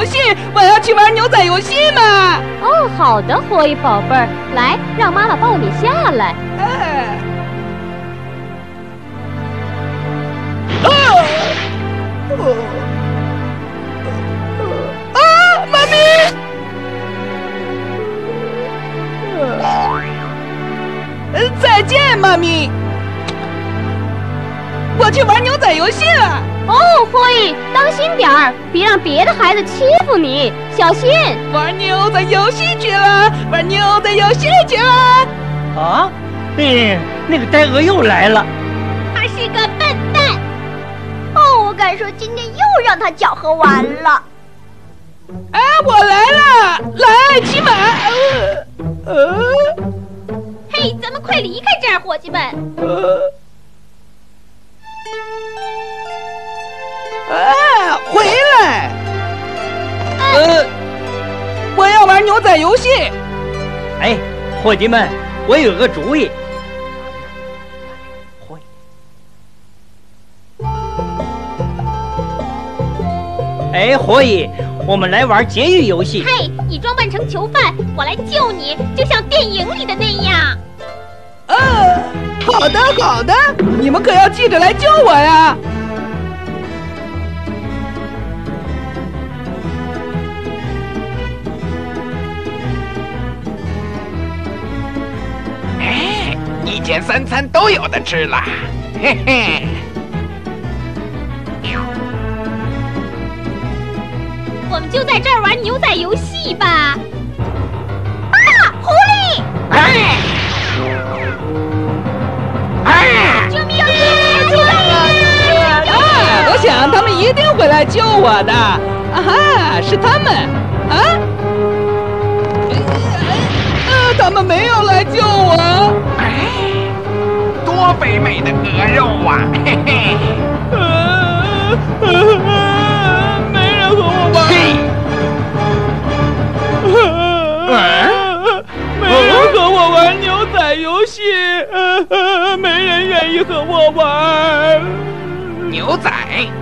游戏，我要去玩牛仔游戏嘛。 哦，好的，火蚁宝贝儿，来，让妈妈抱你下来。 妈咪！再见，妈咪。我去玩牛仔游戏了。 哦，火蚁，当心点儿，别让别的孩子欺负你，小心！ 玩牛仔游戏去了，玩牛仔游戏去了。 啊，那个呆鹅又来了。 他是个笨蛋。哦，我敢说今天又让他搅和完了。 我来了，来骑马。 嘿，咱们快离开这儿，伙计们。 回来！我要玩牛仔游戏。 哎，伙计们，我有个主意。哎，火蚁，我们来玩劫狱游戏。 嘿，你装扮成囚犯，我来救你，就像电影里的那样。 好的好的，你们可要记着来救我呀。 一天三餐都有的吃了，嘿嘿。 我们就在这儿玩牛仔游戏吧！啊，狐狸！救命！救命！ 我想他们一定会来救我的。是他们啊！他们没有来救我。 多肥美的鹅肉啊！嘿嘿。 没人和我玩。没人和我玩牛仔游戏，没人愿意和我玩。 牛仔，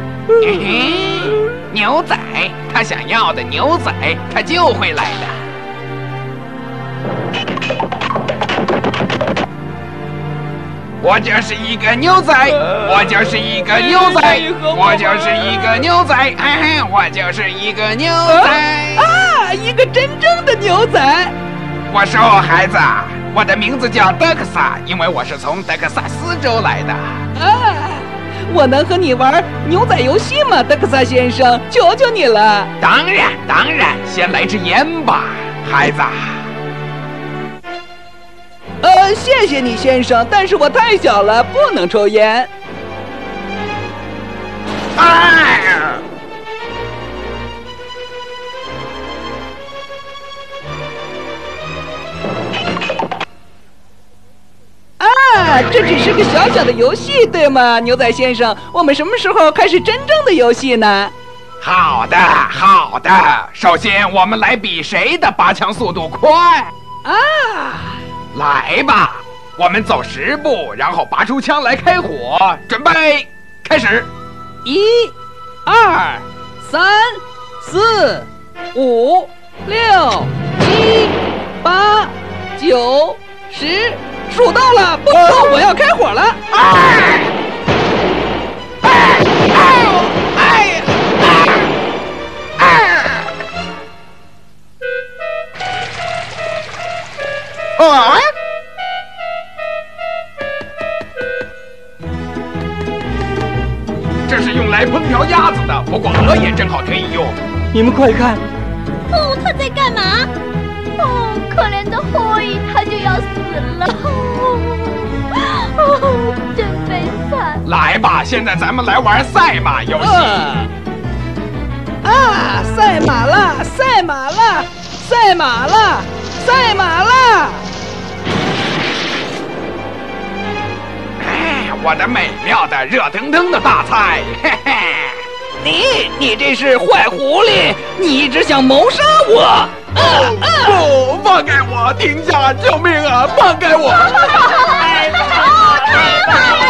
牛仔，他想要的牛仔，他就会来的。我就是一个牛仔，我就是一个牛仔，我就是一个牛仔，我就是一个牛仔一个真正的牛仔。 我说孩子，我的名字叫德克萨，因为我是从德克萨斯州来的。 我能和你玩牛仔游戏吗，德克萨先生？求求你了。 当然，先来支烟吧，孩子。 谢谢你，先生，但是我太小了，不能抽烟。这只是个小小的游戏，对吗，牛仔先生？我们什么时候开始真正的游戏呢？ 好的。首先，我们来比谁的拔枪速度快。来吧，我们走10步，然后拔出枪来开火。准备，开始。 1、2、3、4、5、6、7、8、9、10，数到了，不动，我要开火了。 这是用来烹调鸭子的，不过鹅也正好可以用。 你们快看！ 哦，他在干嘛？哦，可怜的火蚁，他就要死了。哦，真悲惨。 来吧，现在咱们来玩赛马游戏。 赛马了，赛马了，赛马了，赛马了！ 我的美妙的热腾腾的大菜，嘿嘿！ 你这是坏狐狸，你一直想谋杀我！ 不，放开我！停下！救命啊！放开我！ 太好了！